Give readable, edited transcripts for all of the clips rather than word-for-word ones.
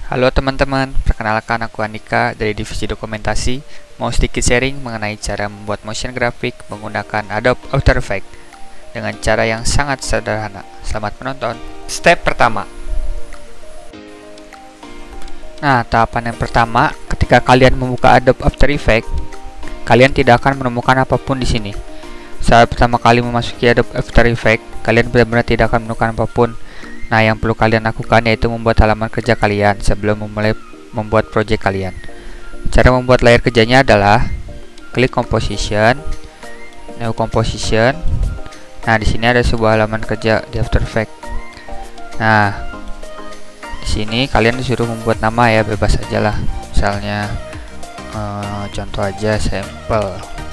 Halo teman-teman, perkenalkan aku Andika dari Divisi Dokumentasi. Mau sedikit sharing mengenai cara membuat motion graphic menggunakan Adobe After Effects dengan cara yang sangat sederhana. Selamat menonton. Step pertama. Nah, tahapan yang pertama, ketika kalian membuka Adobe After Effects, kalian tidak akan menemukan apapun di sini. Saat pertama kali memasuki Adobe After Effects, kalian benar-benar tidak akan menemukan apapun. Nah, yang perlu kalian lakukan yaitu membuat halaman kerja kalian sebelum memulai membuat project kalian. Cara membuat layar kerjanya adalah klik Composition, New Composition. Nah, di sini ada sebuah halaman kerja di After Effects. Nah, di sini kalian disuruh membuat nama ya, bebas aja lah. Misalnya contoh aja sampel.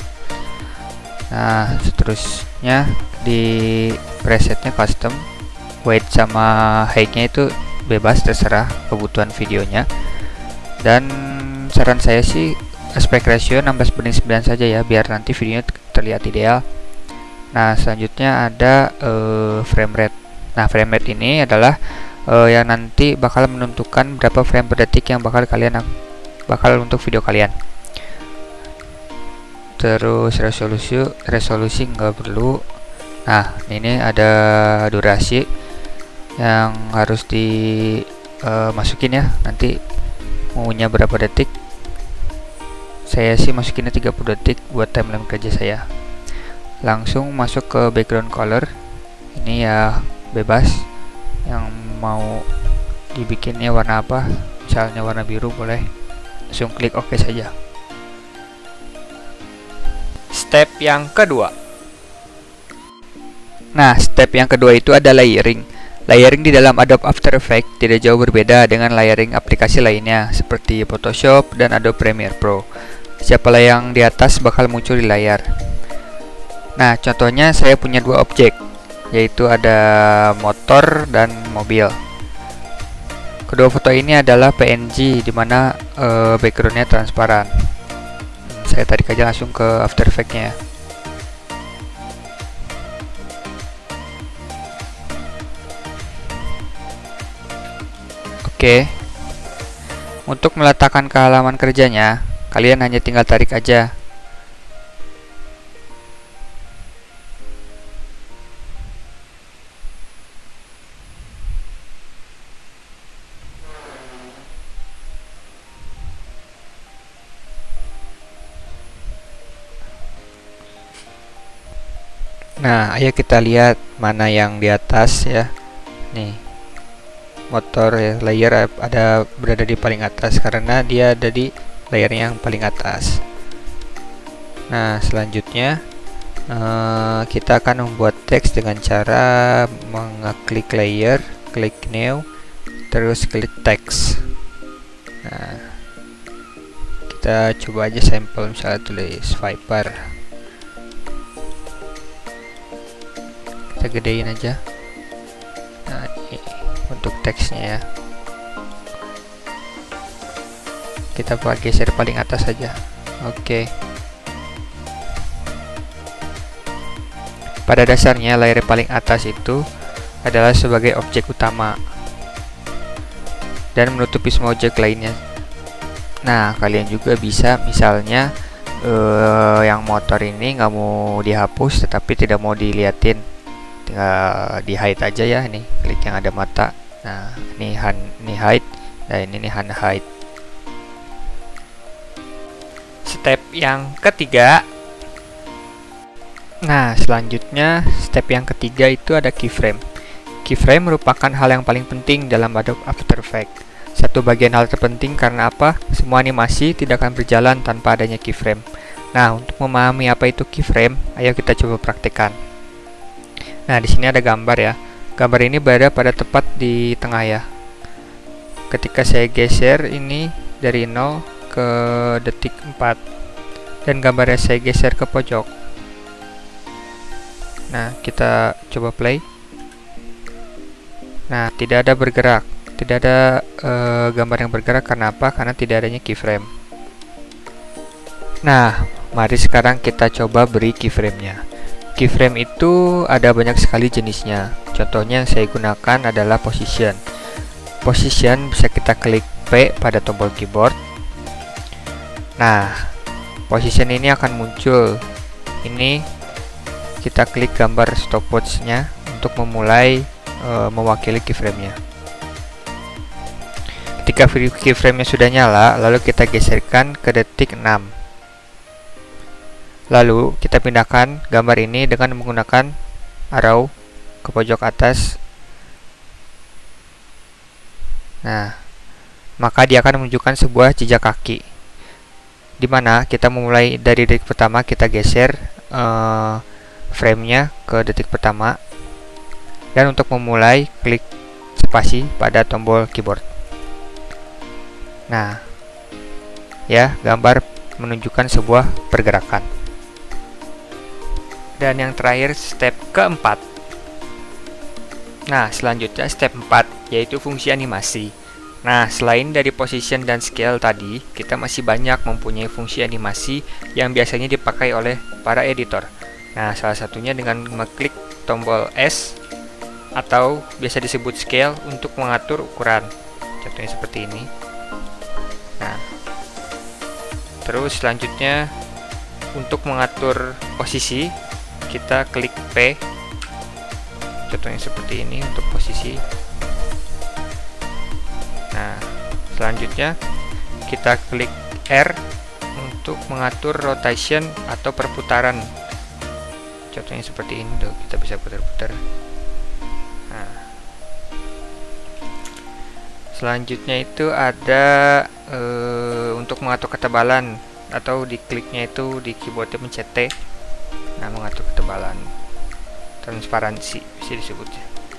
Nah, seterusnya di presetnya custom. Weight sama height-nya itu bebas, terserah kebutuhan videonya. Dan saran saya sih aspect ratio 16:9 saja ya, biar nanti videonya terlihat ideal. Nah, selanjutnya ada frame rate. Nah, frame rate ini adalah yang nanti bakal menentukan berapa frame per detik yang bakal untuk video kalian. Terus resolusi nggak perlu. Nah, ini ada durasi yang harus dimasukin ya, nanti maunya berapa detik. Saya sih masukinnya 30 detik buat timeline kerja saya. Langsung masuk ke background color. Ini ya bebas, yang mau dibikinnya warna apa, misalnya warna biru boleh. Langsung klik OK saja. Step yang kedua. Nah, step yang kedua itu ada layering. Layering di dalam Adobe After Effects tidak jauh berbeda dengan layering aplikasi lainnya seperti Photoshop dan Adobe Premiere Pro. Siapa yang di atas bakal muncul di layar. Nah, contohnya saya punya dua objek, yaitu ada motor dan mobil. Kedua foto ini adalah PNG, dimana backgroundnya transparan. Saya tarik aja langsung ke After Effects-nya. Oke, untuk meletakkan ke halaman kerjanya, kalian hanya tinggal tarik aja. Nah, ayo kita lihat mana yang di atas ya. Nih, motor ya, layer berada di paling atas karena dia ada di layer yang paling atas. Nah, selanjutnya kita akan membuat teks dengan cara mengklik layer, klik new, terus klik text. Nah, kita coba aja sampel, misalnya tulis Viper. Kita gedein aja. Nah, ini untuk teksnya ya, kita geser paling atas saja. Oke. Pada dasarnya layar paling atas itu adalah sebagai objek utama dan menutupi semua objek lainnya. Nah, kalian juga bisa misalnya yang motor ini nggak mau dihapus tetapi tidak mau diliatin, tinggal di hide aja ya. Ini klik yang ada mata. Nah, ini hide, dan ini hide. Step yang ketiga. Nah, selanjutnya step yang ketiga itu ada keyframe. Keyframe merupakan hal yang paling penting dalam Adobe After Effects. Satu bagian hal terpenting karena apa? Semua animasi tidak akan berjalan tanpa adanya keyframe. Nah, untuk memahami apa itu keyframe, ayo kita coba praktekkan. Nah, di sini ada gambar ya. Gambar ini berada pada tepat di tengah ya. Ketika saya geser ini dari 0 ke detik 4 dan gambarnya saya geser ke pojok. Nah, kita coba play. Nah, tidak ada bergerak, tidak ada gambar yang bergerak. Karena apa? Karena tidak adanya keyframe. Nah, mari sekarang kita coba beri keyframe-nya. Keyframe itu ada banyak sekali jenisnya. Contohnya yang saya gunakan adalah position. Position bisa kita klik P pada tombol keyboard. Nah, position ini akan muncul. Ini kita klik gambar stopwatch-nya untuk memulai mewakili keyframe-nya. Ketika keyframe-nya sudah nyala, lalu kita geserkan ke detik 6. Lalu kita pindahkan gambar ini dengan menggunakan arrow ke pojok atas. Nah, maka dia akan menunjukkan sebuah jejak kaki, di mana kita memulai dari detik pertama, kita geser frame-nya ke detik pertama, dan untuk memulai klik spasi pada tombol keyboard. Nah, ya, gambar menunjukkan sebuah pergerakan. Dan yang terakhir, step keempat. Nah, selanjutnya step 4, yaitu fungsi animasi. Nah, selain dari position dan scale tadi, kita masih banyak mempunyai fungsi animasi yang biasanya dipakai oleh para editor. Nah, salah satunya dengan mengklik tombol S atau biasa disebut scale untuk mengatur ukuran. Contohnya seperti ini. Nah, terus selanjutnya untuk mengatur posisi, kita klik P. Contohnya seperti ini untuk posisi. Nah, selanjutnya kita klik R untuk mengatur rotation atau perputaran. Contohnya seperti ini, tuh, kita bisa putar-putar. Nah, selanjutnya itu ada untuk mengatur ketebalan, atau dikliknya itu di keyboardnya pencet T. Nah, mengatur ketebalan, transparansi bisa disebutnya.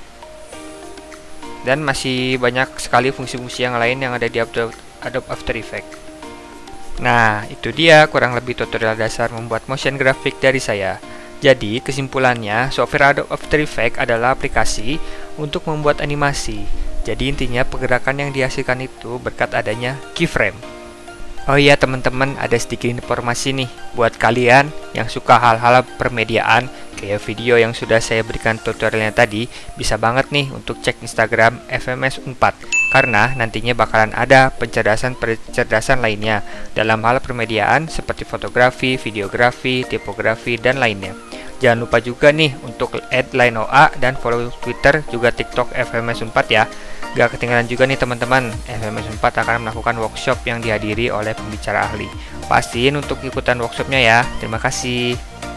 Dan masih banyak sekali fungsi-fungsi yang lain yang ada di Adobe After Effects. Nah, itu dia kurang lebih tutorial dasar membuat motion graphic dari saya. Jadi, kesimpulannya, software Adobe After Effects adalah aplikasi untuk membuat animasi. Jadi, intinya pergerakan yang dihasilkan itu berkat adanya keyframe. Oh iya teman-teman, ada sedikit informasi nih buat kalian yang suka hal-hal permediaan kayak video yang sudah saya berikan tutorialnya tadi. Bisa banget nih untuk cek Instagram FMS4, karena nantinya bakalan ada pencerdasan lainnya dalam hal permediaan seperti fotografi, videografi, tipografi, dan lainnya. Jangan lupa juga nih untuk add line OA dan follow Twitter juga TikTok FMS4 ya. Gak ketinggalan juga nih teman-teman, FMS4 akan melakukan workshop yang dihadiri oleh pembicara ahli. Pastiin untuk ikutan workshopnya ya. Terima kasih.